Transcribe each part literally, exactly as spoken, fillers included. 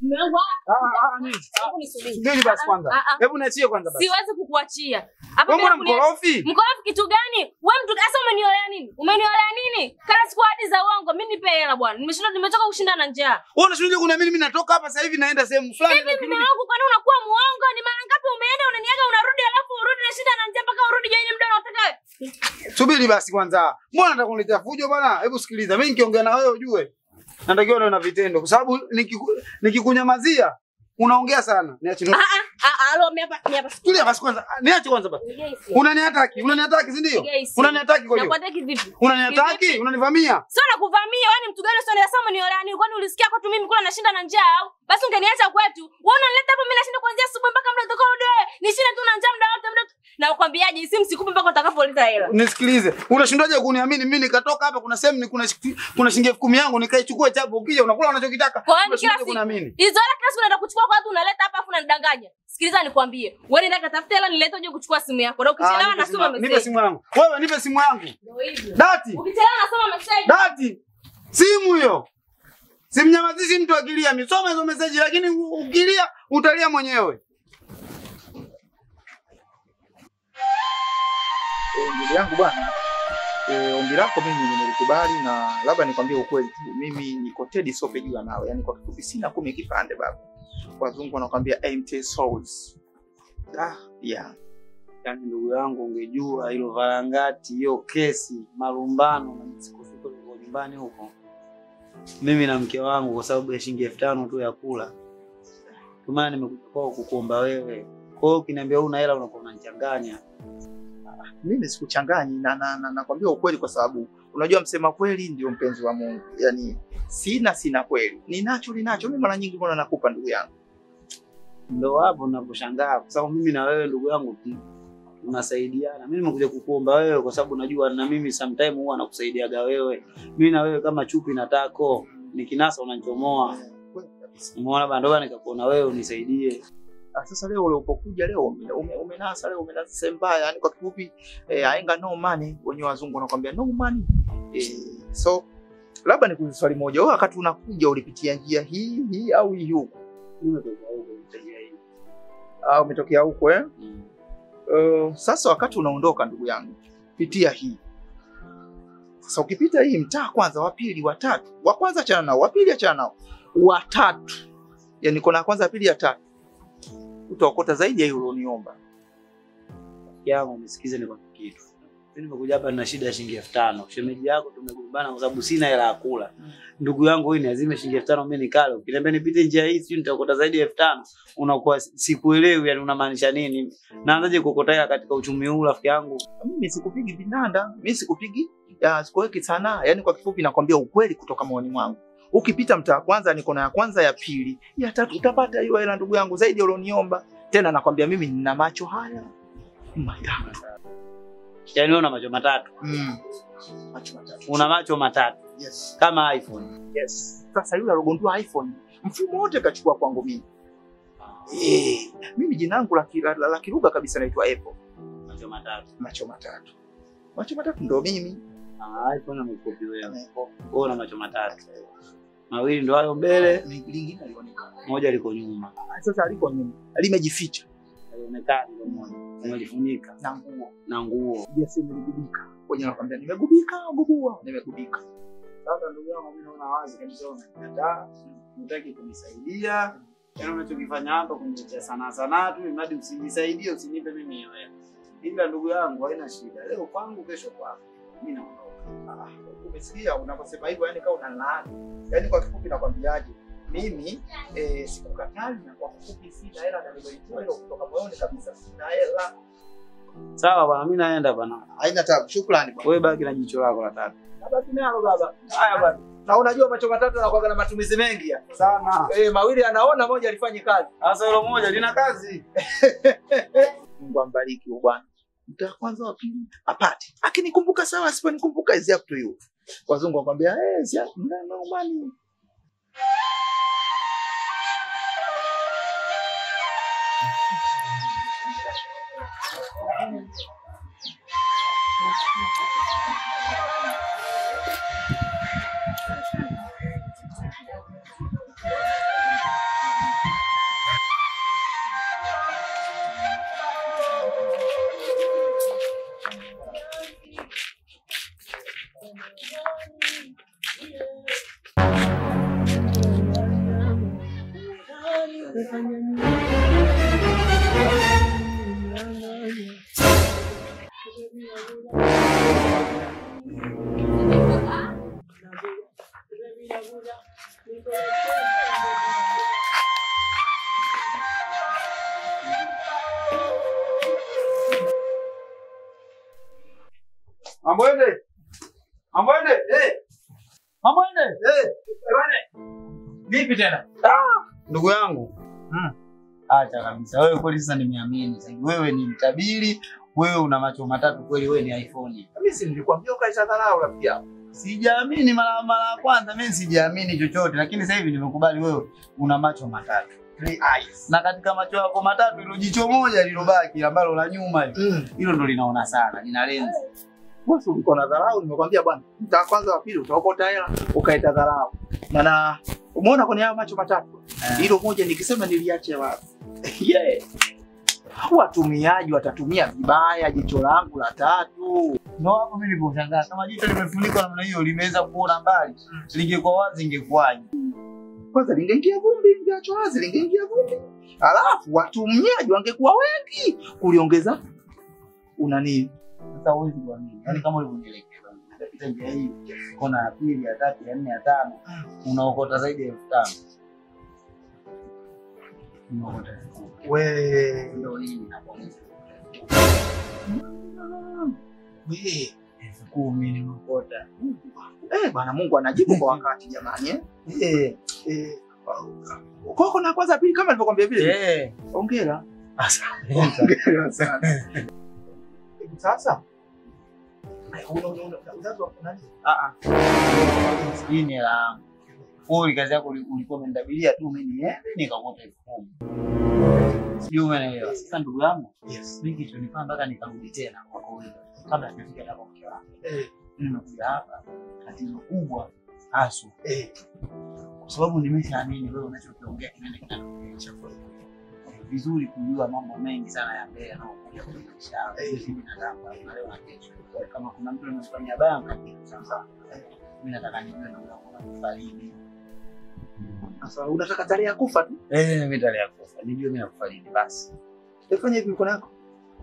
Mmeangu Ah ah nini? Subiri basi kwanza. Hebu niachie kwanza basi. Siwezi kukuachia. Hapa mbona mkorofi? Mkorofi kitu gani? Wewe mtu sasa umeniolea nini? Umeniolea nini? Kana siku hadi za uongo, mimi nipe hela bwana. Nimeshinda nimetoka kushinda na njaa. Wewe unashuhudia kuna mimi mimi natoka hapa sasa hivi naenda sehemu fulani na kirudi. Mimi wangu kwani unakuwa muongo? Ni mara ngapi umeenda unaniaga unarudi alafu urudi na shida na njaa mpaka urudi je ile muda unataka wewe? Subiri basi kwanza. Mbona nataka kuniletea fujo bwana? Hebu sikiliza. Mimi nikiongea na wewe ujue. Natakiwa niwe na vitendo kwa sababu nikikunyamazia unaongea sana. Niache. Ah ah, alo mimi hapa mimi hapa. Tulia basi kwanza. Niache kwanza basi. Unanihataki, unanihataki si ndio? Unanihataki kwa hiyo. Nakuataki vipi? Unanihataki, unanivamia. Sio nakuvamia, wewe ni mtu gani sio unasema niolea nini? Kwani ulisikia kwa tu mimi kula nashinda na njaa au? Basi ungeniacha kwetu. Wewe unanileta hapa mimi nashinda kuanzia asubuhi mpaka muda utakao wewe. Nishinda tu na njaa muda wote muda. Na nakwambiaje simu sikupi mpaka utakapoliza hela. Nisikilize. Unashindaje kuniamini mimi nikatoka hapa kuna sehemu kuna kuna shilingi elfu kumi yangu nikaichukua chapo ukija unakula unachokitaka. Unashindaje kuniamini? Hizo hela kila siku unaenda kuchukua kwa watu unaleta hapa afu unanidanganya. Sikiliza nikwambie. Wewe nenda katafuta hela nilete uje kuchukua simu yako. Na ukichelewa nasoma message. Nipe simu yangu. Wewe nipe simu yangu. Ndio hivyo. Dati. Ukichelewa nasoma message. Dati. Simu hiyo. Simnyamazishi mtu akilia. Misoma hizo message lakini ukilia utalia mwenyewe. Ndugu yangu bwana, eh, ombi lako mimi nimelikubali na labda nikwambie ukweli tu. Mimi niko Teddy Sope juu nawe. Yaani kwa kifupi sina kumi kipande baba. Wazungu wanakuambia empty souls. Ah, yeah. Yaani ndugu yangu ungejua hilo varangati, hiyo kesi, malumbano na msikufuko kwa nyumbani huko. Mimi na mke wangu kwa sababu ya shilingi elfu tano tu ya kula. Kwa maana nimekuja kwako kukuomba wewe. Kwa hiyo ukiniambia una hela unakuwa unanichanganya. Mimi sikuchanganyi na na nakwambia na ukweli kwa sababu unajua msema kweli ndio mpenzi wa Mungu. Yaani sina sina kweli. Ninacho ninacho mimi mara nyingi mbona nakupa ndugu yangu. Ndio hapo ninaposhangaa kwa sababu mimi na wewe ndugu yangu tunasaidiana. Mimi nimekuja kukuomba wewe kwa sababu najua na mimi sometime huwa nakusaidiaga wewe. Mimi na wewe kama chupi na tako nikinasa unanichomoa. Umeona bado bana nikakuona wewe unisaidie. Sasa leo ulipokuja leo umenasa leo umenasa sembaya yani kwa kifupi eh, ainga no money wenye wazungu wanakuambia no money. Eh, so labda nikuulize swali moja. Wewe wakati unakuja ulipitia njia hii hii au hii huko? Nimetoka huko njia hii. Ah, umetokea huko eh? Mm. Uh, sasa wakati unaondoka ndugu yangu pitia hii. Sasa ukipita hii mtaa kwanza wa pili wa tatu. Wa kwanza achana nao, wa pili achana nao. Wa tatu. Yaani kona kwanza pili ya tatu. Utaokota zaidi ya hiyo ulioniomba. Yangu nisikize ni kwa kitu. Mimi nimekuja hapa na shida ya shilingi elfu tano. Shemeji yako tumegombana kwa sababu sina hela ya kula. Mm. Ndugu yangu wewe niazime shilingi elfu tano mimi nikale. Ukiniambia nipite njia hii sio nitaokota zaidi ya elfu tano. Unakuwa sikuelewi yani unamaanisha nini? Naanzaje kuokota hela katika uchumi huu rafiki yangu? Mimi sikupigi vinanda, mimi sikupigi ya sikuweki sana. Yaani kwa kifupi nakwambia ukweli kutoka moyoni mwangu. Ukipita mtaa kwanza niko na ya kwanza ya pili, ya tatu utapata hiyo hela ndugu yangu zaidi ya ulioniomba. Tena nakwambia mimi nina macho haya matatu. Yaani wewe una macho matatu. Mm. Macho matatu. Una macho matatu. Yes. Kama iPhone. Yes. Sasa yule alogundua iPhone, mfumo wote kachukua kwangu mimi. Eh, mimi jina langu la la, la kilugha kabisa naitwa Apple. Macho matatu. Macho matatu. Macho matatu ndo mimi. Ah, iPhone amekupi wewe. Wewe una macho matatu. Mawili ndo hayo mbele, lingine alionekana. Moja liko nyuma. Sasa aliko nyuma. Limejificha. Alionekana ndo moja. Umejifunika na nguo. Na nguo. Yes, nimegubika. Kwenye nakwambia nimegubika, gubua, nimegubika. Sasa ndugu yangu mimi naona wazi kabisa unakataa, unataka kunisaidia. Yaani unachokifanya hapa kuniletea sana sana tu, imadi usinisaidie, usinipe mimi hiyo hela. Ila ndugu yangu haina shida. Leo kwangu kesho kwako. Mimi naondoka. Ah, umesikia unaposema hivyo yani kama unalaani. Yaani kwa kifupi nakwambiaje? Mimi eh sikukatali na kwa kifupi sina hela na nimeitoa hilo kutoka moyoni kabisa sina hela. Sawa bwana mimi naenda bwana. Haina tabu. Shukrani bwana. Wewe baki na jicho lako la tatu. Baki nalo baba. Haya bwana. Na unajua macho matatu yanakuwa na matumizi mengi ya. Sana. Eh mawili anaona moja alifanye kazi. Sasa hilo moja lina kazi. Mungu ambariki bwana. Mtaa kwanza wa pili apate. Akinikumbuka sawa asiponikumbuka is up to you. Wazungu wakwambia eh si no money. Mambo ende. Mambo ende. Eh. Mambo ende. Eh. Bwana. Vipi tena? Ah, ndugu yangu. Mm. Acha kabisa. Wewe kweli sasa nimeamini. Sasa wewe ni mtabiri, wewe una macho matatu kweli, wewe ni iPhone. Mimi si nilikwambia ukaisha dharau rafiki yangu. Sijaamini mara mara ya kwanza, mimi sijaamini chochote, lakini sasa hivi nimekubali wewe una macho matatu. Three eyes. Na katika macho yako matatu hilo jicho moja lilobaki ambalo la nyuma hilo, Mm. hilo ndo linaona sana, lina lenzi. Bosi uko na dharau, nimekwambia bwana. Mtaa kwanza wa pili utaokota hela, ukaita dharau. Maana umeona kwenye hayo macho matatu. Hilo moja nikisema niliache wapi? Yeah. Watumiaji watatumia vibaya jicho langu la tatu. Ndio hapo mimi niliposhangaa kama jicho limefunikwa namna hiyo limeweza kuona mbali. Lingekuwa wazi ingekuwaje? Kwanza lingeingia vumbi, lingeachwa wazi lingeingia vumbi. Alafu watumiaji wangekuwa wengi kuliongeza unani. Sasa huwezi kuamini. Yaani kama ulivyonielekeza, unapita njia hii, kona ya pili, ya tatu, ya nne, ya tano, unaokota zaidi ya elfu tano. Unaokota elfu tano. We, Ndio nini nakuonyesha. we, elfu kumi nimeokota. eh bwana Mungu anajibu kwa wakati jamani eh. Eh, eh. Koko na kwanza pili kama nilivyokuambia vile. Eh, Hongera. asante. Hongera sana. Sasa una una unazo nani? Ah ah. Hii ni la wewe, kazi yako ulikuwa umenidabilia tu mimi niende nikakota elfu kumi. Sio umeelewa? Sasa ndugu yangu, Yes. mimi kitu nifanya mpaka nikarudi tena kwa kawaida. Kabla sijafika hapo mke wangu. Eh, Nimekuja hapa tatizo kubwa hasu. eh. Kwa sababu nimeshaamini wewe unachokiongea kinaenda kinatokea. Vizuri kujua mambo mengi sana ya mbele na kuja kwenye maisha yako. Sisi binadamu na leo na kesho. Kama kuna mtu anafanya baya mkatibu sasa. Mimi nataka nijue na wewe unafariki. Sasa unataka tarehe ya kufa tu? Eh, mimi tarehe ya kufa. Nijue mimi nakufariki basi. Fanya hivi mkono wako.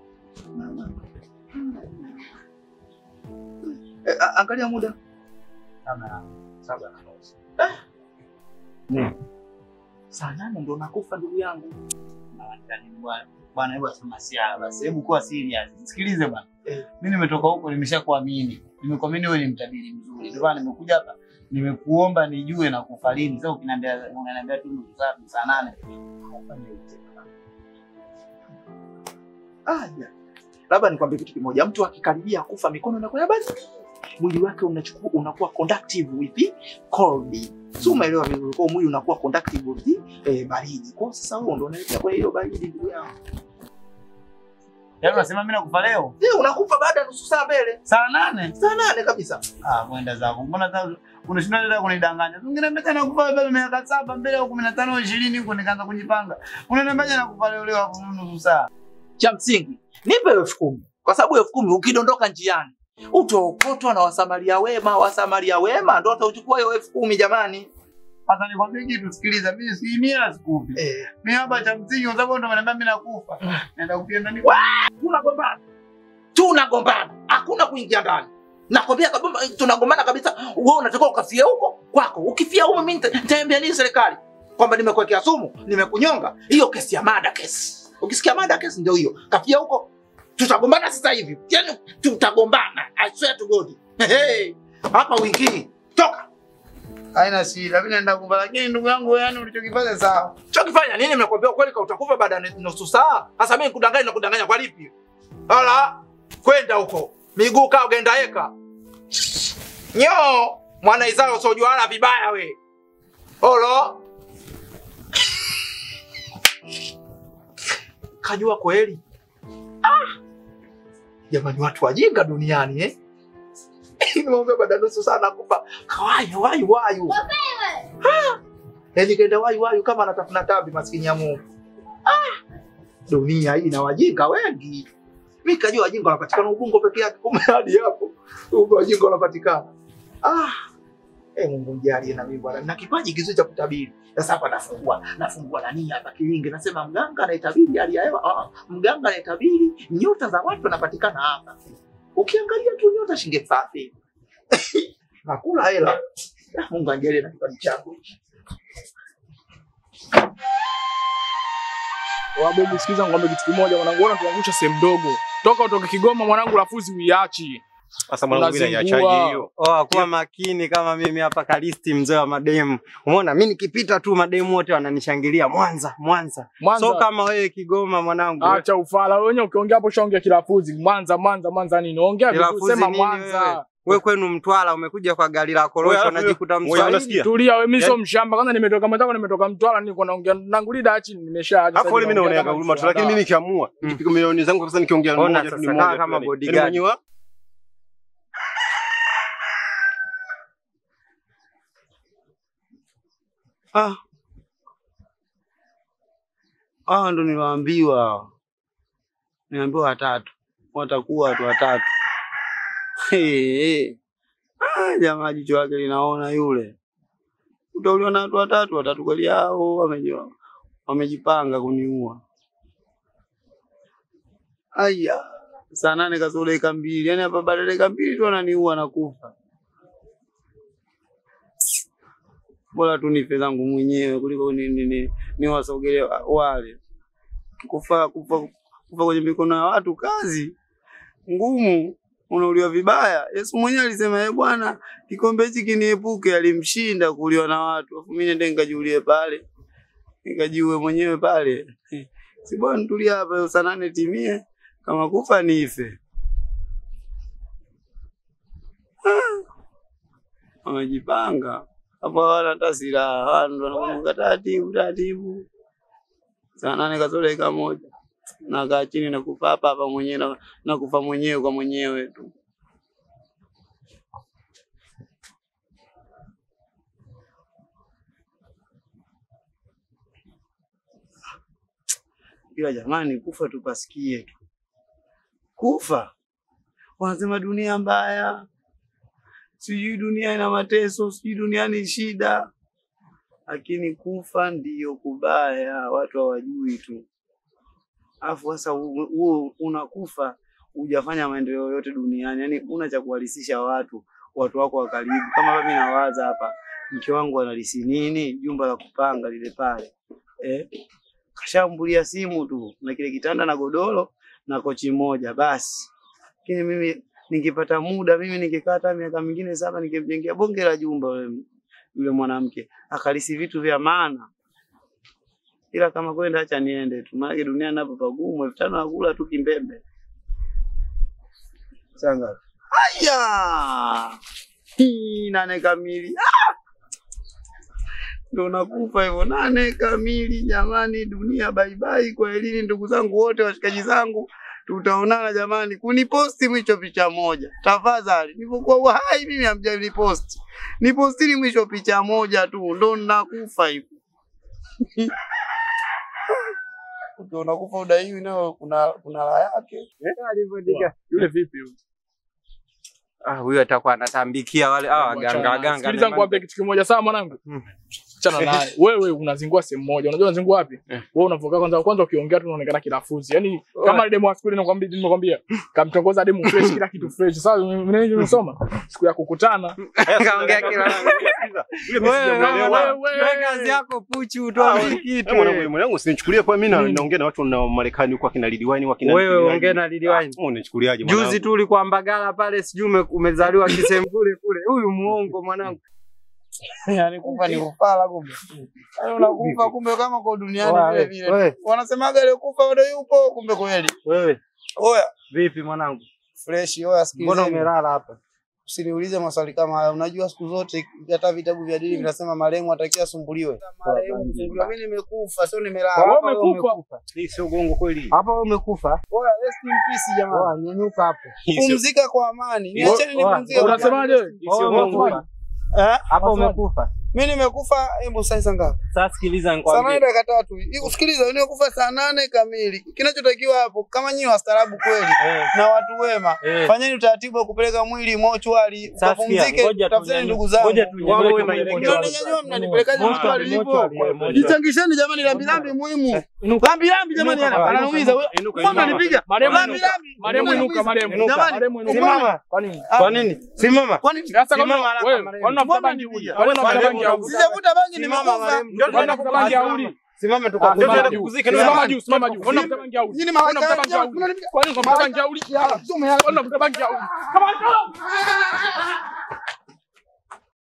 Eh, angalia muda. Kama Saba na nusu. Eh. Mm. Saa nane ndo nakufa ndugu yangu. Ndani bwana. Bwana hebu asema siara basi. Hebu kuwa serious. Sikilize bwana. Eh. Mimi nimetoka huko nimeshakuamini. Nimekuamini wewe ni mtabiri mzuri. Ndio maana nimekuja hapa. Nimekuomba nijue na kufa lini. Sasa ukiniambia unaniambia tu nusu saa saa nane. Aja. Labda nikwambie kitu kimoja. Mtu akikaribia kufa mikono inakuwa basi. Mwili wake unachukua unakuwa conductive with cold. Sio umeelewa vizuri, kwa mwili unakuwa conductive with eh, baridi. Kwa sasa wewe ndio unaelekea kwa hiyo baridi ndugu yangu. Yaani unasema mimi nakufa leo? Eh, unakufa baada ya nusu saa mbele. Saa nane? Saa nane kabisa. Ah, kwenda zako. Mbona sasa unashinda leo kunidanganya? Ungeniambia tena nakufa bado miaka saba mbele au kumi na tano ishirini huko nikaanza kujipanga. Unaniambia nakufa leo leo hapo nusu saa. Cha msingi, nipe elfu kumi. Kwa sababu elfu kumi ukidondoka njiani, utaokotwa na wasamaria wema, wasamaria wema ndio utachukua hiyo elfu kumi jamani. Sasa nikwambie kitu, sikiliza, mimi si mia sikupi. Eh, Mimi hapa cha msingi kwa sababu ndo unaniambia mimi nakufa. Naenda kupia ndani. tunagombana. Tunagombana. Hakuna kuingia ndani. Nakwambia kabisa tunagombana kabisa. Wewe unatakiwa ukafia huko kwako. Ukifia huko mimi nitaambia nini serikali? Kwamba nimekuwekea sumu, nimekunyonga. Hiyo kesi ya mada kesi. Ukisikia mada kesi ndio hiyo. Kafia huko. Tutagombana sasa hivi. Yaani tutagombana. I swear to God. Hey, hapa wiki. Toka. Haina shida, mimi naenda kufa, lakini ndugu yangu wewe, yani ulichokifanya sawa. Chokifanya nini? Nimekuambia kweli ka utakufa baada ya nusu saa. Sasa mimi nikudanganya na kudanganya kwa lipi? Hala, kwenda huko. Miguu kaa ugenda eka. Nyo, mwana Isaya usiojuana vibaya we. Olo. Kajua kweli. Ah. Jamani watu wajinga duniani eh. Nimeomba baada ya nusu saa nakufa. Wayu wayu wayu. Ah. Yaani kaenda wayu wayu kama anatafuna tabi maskini ya Mungu. Ah. Dunia hii ina wajinga wengi. Mimi kajua wajinga wanapatikana Ubungo peke yake, kumbe hadi hapo. Ubungo wajinga wanapatikana. Ah. Eh, Mungu mjalie na mimi bwana. Na kipaji kizuri cha kutabiri. Sasa hapa nafungua, nafungua nani hapa kilingi. Nasema mganga anayetabiri hali ya hewa. Ah, mganga anayetabiri nyota za watu wanapatikana hapa. Ukiangalia tu nyota shilingi safi. Nakula hela. Mungu anjalie na kipaji changu. Wabebu, sikiza ngombe kitu kimoja mwanangu, ona tuangusha sehemu dogo. Toka utoke Kigoma mwanangu, lafuzi uiachi. Sasa mwanangu mimi naiachaje hiyo? Oh, kuwa makini kama mimi hapa Kalisti mzee wa mademu. Umeona mimi nikipita tu mademu wote wananishangilia Mwanza, Mwanza. Mwanza. So kama wewe Kigoma mwanangu. Acha ufala wewe wenyewe, ukiongea hapo shaongea kilafuzi. Mwanza, Mwanza, Mwanza nini? Ongea vitu sema Mwanza. Wewe kwenu Mtwara umekuja kwa gari la korosho unajikuta Mswahili. Tulia wewe, mimi sio mshamba. Kwanza nimetoka Mwanza, nimetoka Mtwara, niko naongea nangulia achi nimeshaaje. Hapo mimi naonea huruma tu, lakini mimi nikiamua nikipiga milioni zangu sasa nikiongea mmoja tu ni mmoja kama bodyguard. Ah. Ah, ndo niwaambiwa. Niambiwa watatu. Watakuwa watu watatu. Hey, hey. Ah, jamaa jicho lake linaona yule. Utauliwa na watu watatu, watatu kweli hao wamejua. Wamejipanga kuniua. Aya. Saa nane kasoro dakika mbili. Yaani hapa baada ya dakika mbili tu ananiua na kufa. Bora tu nife zangu mwenyewe kuliko ni ni, ni, ni wasogelee wale. Kufa kufa kufa kwenye mikono ya watu kazi ngumu, unauliwa vibaya. Yesu mwenyewe alisema eh bwana, kikombe hiki kiniepuke, alimshinda kuliwa na watu. Afu mimi nende nikajiulie pale. Nikajiue mwenyewe pale. Si bwana tulia hapa saa nane timie, kama kufa nife. Wamejipanga. Hapo wala hata silaha, wao ndio wanakumbuka taratibu taratibu. Saa nane kasoro dakika moja. Na kaa chini na kufa hapa hapa mwenyewe na, na kufa mwenyewe kwa mwenyewe tu. Ila jamani, kufa tupasikie tu. Kufa. Wanasema dunia mbaya. Sijui dunia ina mateso, sijui dunia ni shida. Lakini kufa ndiyo kubaya, watu hawajui tu. Alafu sasa huo unakufa hujafanya maendeleo yote duniani. Yaani una cha kuhalisisha watu, watu wako wa karibu. Kama mimi nawaza hapa, mke wangu analisi nini? Jumba la kupanga lile pale. Eh? Kashambulia simu tu na kile kitanda na godoro na kochi moja basi. Lakini mimi nikipata muda, mimi nikikata miaka mingine saba nikimjengea bonge la jumba yule yule mwanamke, akalisi vitu vya maana. Ila kama kwenda acha niende tu. Maana dunia napo pagumu, elfu tano nakula tu kimbembe. Sanga. Aya! Hii nane kamili. Ah! Ndio nakufa hivyo nane kamili jamani, dunia bye bye. Kwa elini ndugu zangu wote, washikaji zangu, tutaonana jamani. Kuniposti mwisho picha moja. Tafadhali. Nilipokuwa hai mimi hamjani post. Nipostini mwisho picha moja tu, ndio nakufa hivyo. Ukiona kufa udaiwi nao kuna kuna la yake. Eh, alivyodika. Yule vipi yule? Ah, huyo atakuwa anatambikia wale ah ganga ganga. Sikiliza ngwambie kitu kimoja sawa mwanangu. Achana naye. Wewe unazingua sehemu moja. Unajua unazingua wapi? Wewe unavuka kwanza kwanza ukiongea tu unaonekana kilafuzi. Yaani kama ile demo wa skuli nakwambia nimekwambia kamtongoza demo fresh kila kitu fresh. Sasa mimi nimesoma siku ya kukutana. Kaongea kila wewe kazi yako puchi utoa kitu. Mwanangu mwanangu usinichukulie kwa mimi naongea na watu na Marekani huko akina Lidiwani wakina. Wewe ongea na Lidiwani. Unachukuliaje mwanangu? Juzi tu ulikuwa Mbagala pale sijui umezaliwa kisehemu kule kule. Huyu muongo mwanangu. Yaani kufa ni kufala kumbe. Yaani unakufa kumbe kama kwa duniani vile vile. Wanasemaga ile kufa bado yupo kumbe kweli. Wewe. Oya, vipi mwanangu? Fresh, oya sikiliza. Mbona umelala hapa? Usiniulize maswali kama haya. Unajua siku zote hata vitabu vya dini vinasema marehemu atakiwa asumbuliwe. Marehemu asumbuliwe. Mimi nimekufa, sio nimelala. Wewe umekufa. Hii sio gongo kweli. Hapa wewe umekufa. Oya, rest in peace jamani. Oya, nyanyuka hapo. Pumzika kwa amani. Niacheni nipumzike. Unasemaje? Sio gongo. Eh? Hapa umekufa. Mimi nimekufa hebu sasa ngapi? Sasa sikiliza Saa nikwambie. nane dakika tatu. Hii usikiliza, wewe nimekufa saa nane kamili. Kinachotakiwa hapo kama nyinyi wastaarabu kweli Eh. na watu wema, Eh. fanyeni utaratibu wa kupeleka mwili mochwari, Sasa sikia, ukapumzike, ngoja tafuteni tunyanyue. ndugu zangu. Ngoja tunyanyue Wao kama wema ile ile. Mnaninyanyua mnanipelekaje mochwari hivyo? mochwari. Jichangisheni jamani, lambi lambi muhimu. Lambi lambi jamani, Inuka, anaumiza. inuka, Mbona mnanipiga? Maremu Lambi inuka. lambi. Maremu inuka, maremu. Inuka. Maremu inuka. Simama. Kwa nini? Kwa nini? Simama. Kwani Sasa kama Simama haraka, wewe, maremu. kwa nini unavuta Mbona bangi nipiga? uli? Kwa nini unavuta bangi uli? sijavuta bangi Simama, nimekufa. maremu. Ndio Kwa nini unavuta bangi ya uli? Simama Simama tukakuzika. juu. Tukuzike Simama juu, simama juu. Kwa nini unavuta bangi ya uli? Nyinyi Kwa nini unavuta malaika bangi ya uli? mnanipiga. Kwa nini unavuta bangi ya uli? Kwa nini unavuta bangi ya uli? Kama